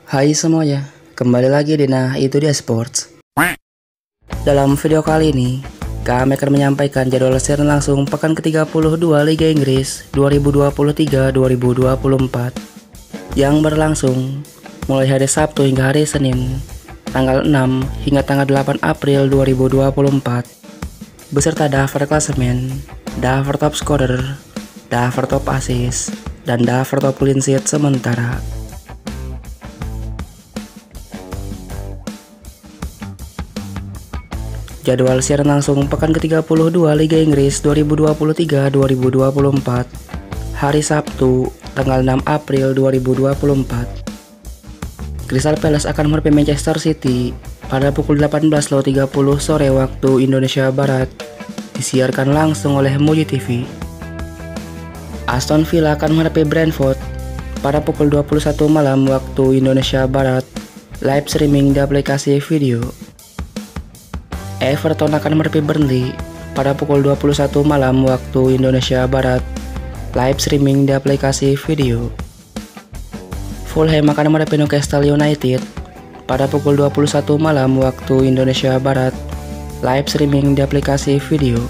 Hai semuanya, kembali lagi di Nah Itu Dia Sports. Dalam video kali ini, kami akan menyampaikan jadwal siaran langsung pekan ke-32 Liga Inggris 2023-2024 yang berlangsung mulai hari Sabtu hingga hari Senin, tanggal 6 hingga tanggal 8 April 2024, beserta daftar klasemen, daftar top scorer, daftar top assist, dan daftar top clean sheet sementara. Jadwal siaran langsung pekan ke-32 Liga Inggris 2023-2024 hari Sabtu tanggal 6 April 2024. Crystal Palace akan menghadapi Manchester City pada pukul 18.30 sore waktu Indonesia Barat, disiarkan langsung oleh Muji TV. Aston Villa akan menghadapi Brentford pada pukul 21 malam waktu Indonesia Barat, live streaming di aplikasi video. Everton akan menghadapi Burnley pada pukul 21 malam waktu Indonesia Barat, live streaming di aplikasi video. Fulham akan menghadapi Newcastle United pada pukul 21 malam waktu Indonesia Barat, live streaming di aplikasi video.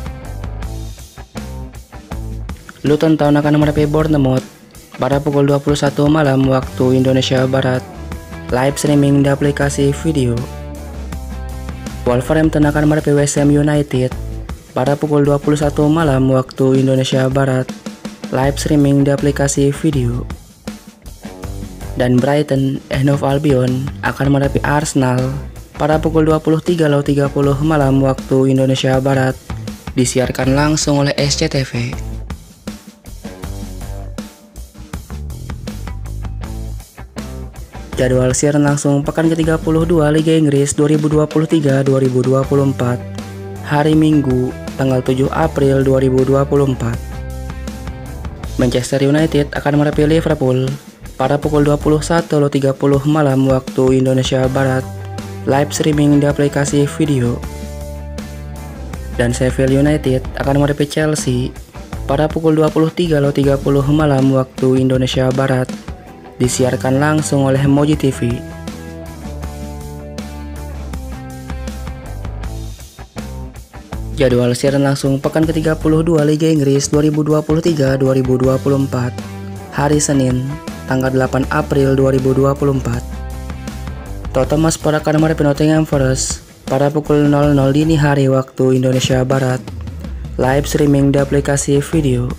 Luton Town akan menghadapi Bournemouth pada pukul 21 malam waktu Indonesia Barat, live streaming di aplikasi video. Wolverhampton akan menghadapi West Ham United pada pukul 21 malam waktu Indonesia Barat, live streaming di aplikasi video. Dan Brighton and Hove Albion akan menghadapi Arsenal pada pukul 23.30 malam waktu Indonesia Barat, disiarkan langsung oleh SCTV. Jadwal siaran langsung pekan ke-32 Liga Inggris 2023-2024 hari Minggu tanggal 7 April 2024. Manchester United akan menghadapi Liverpool pada pukul 21.30 malam waktu Indonesia Barat, live streaming di aplikasi video. Dan Sheffield United akan menghadapi Chelsea pada pukul 23.30 malam waktu Indonesia Barat, disiarkan langsung oleh Muji TV. Jadwal siaran langsung pekan ke-32 Liga Inggris 2023-2024 hari Senin tanggal 8 April 2024. Tottenham Hotspur akan menghadapi Nottingham Forest pada pukul 00 dini hari waktu Indonesia Barat, live streaming di aplikasi video.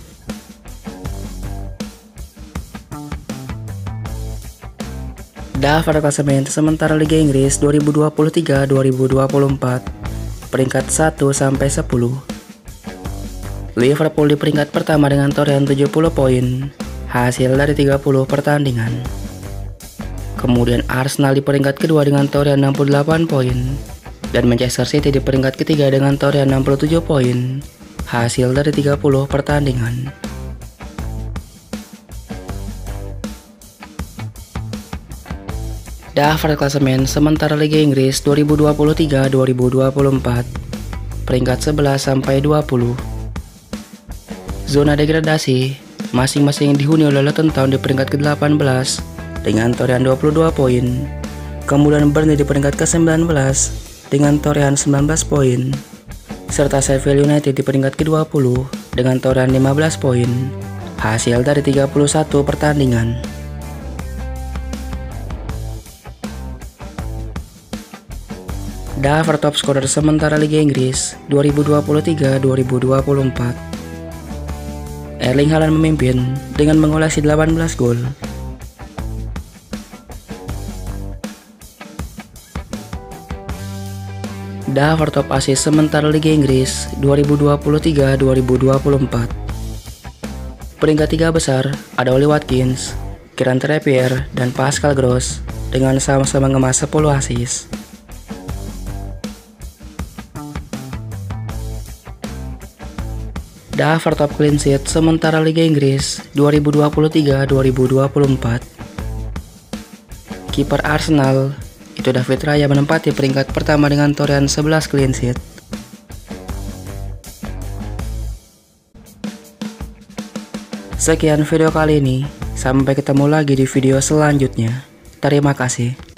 Daftar klasemen sementara Liga Inggris 2023-2024 peringkat 1 sampai 10. Liverpool di peringkat pertama dengan torehan 70 poin hasil dari 30 pertandingan. Kemudian Arsenal di peringkat kedua dengan torehan 68 poin dan Manchester City di peringkat ketiga dengan torehan 67 poin hasil dari 30 pertandingan. Daftar klasemen sementara Liga Inggris 2023-2024 peringkat 11 sampai 20. Zona degradasi masing-masing dihuni oleh Luton Town di peringkat ke-18 dengan torehan 22 poin. Kemudian Burnley di peringkat ke-19 dengan torehan 19 poin. Serta Sheffield United di peringkat ke-20 dengan torehan 15 poin hasil dari 31 pertandingan. Daftar top scorer sementara Liga Inggris 2023-2024. Erling Haaland memimpin dengan mengoleksi 18 gol. Daftar top assist sementara Liga Inggris 2023-2024. Peringkat 3 besar ada Oli Watkins, Kieran Trippier, dan Pascal Gross dengan sama-sama mengemas 10 assist. Daftar top clean sheet sementara Liga Inggris 2023-2024. Kiper Arsenal itu David Raya menempati peringkat pertama dengan torehan 11 clean sheet. Sekian video kali ini, sampai ketemu lagi di video selanjutnya. Terima kasih.